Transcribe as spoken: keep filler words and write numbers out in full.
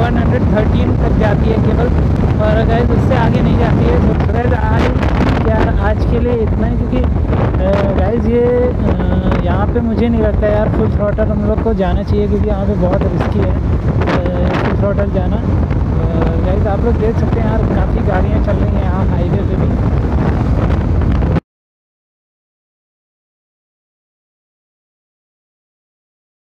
One thirteen तक जाती है केवल, और गाइस उससे आगे नहीं जाती है। तो गाइस आज यार आज के लिए इतना ही, क्योंकि गाइस ये यहाँ पे मुझे नहीं लगता यार फुल थ्रॉटल हम लोग को जाना चाहिए, क्योंकि यहाँ पे बहुत रिस्की है फुल थ्रॉटल जाना। गाइस आप लोग देख सकते हैं यार काफ़ी गाड़ियाँ चल रही हैं यहाँ हाईवे पे भी,